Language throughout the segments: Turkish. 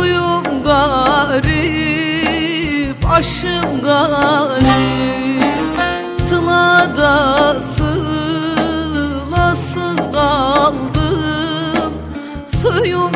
Suyum garip, aşım garip, sılada sılasız kaldım. Suyum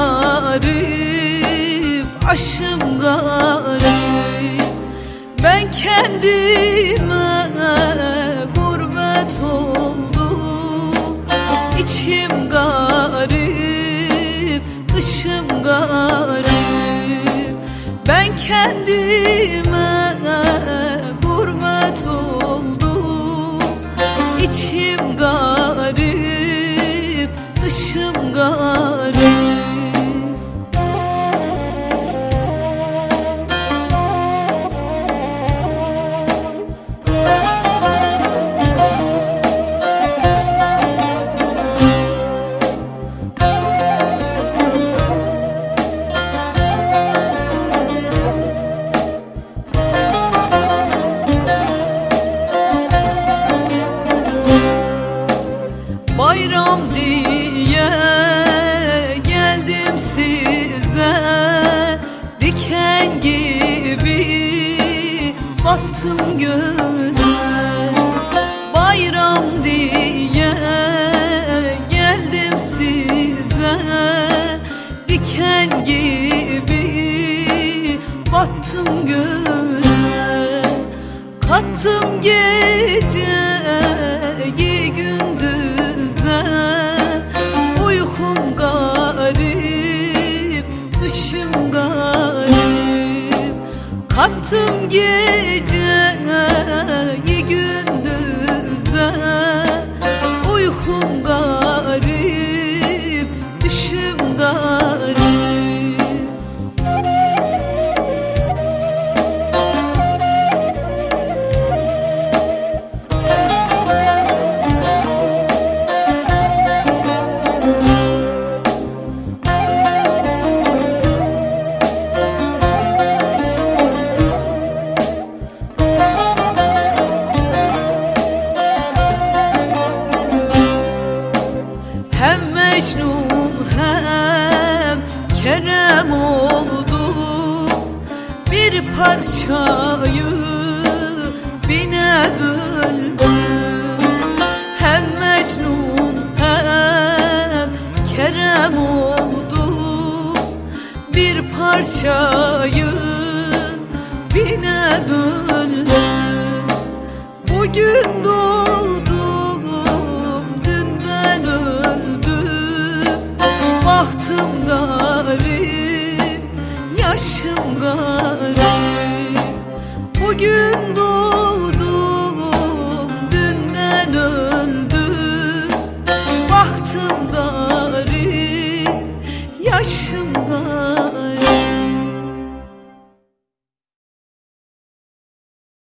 garip, aşım garip, ben kendime gurbet oldum. İçim garip, dışım garip, ben kendime gurbet oldum. İçim garip, dışım garip. Bayram diye geldim size, diken gibi battım göze. Bayram diye geldim size, diken gibi battım göze. Kattım geceyi gündüze, uykum garip, dışım garip. Kattım geceyi gündüze, uykum garip, dışım garip. Hem Mecnun hem Kerem oldum, bir parçayı bine böldüm. Hem Mecnun hem Kerem oldum, bir parçayı bine böldüm. Bugün doğdum, dün ben öldüm. Bahtım garip, yaşım garip, bugün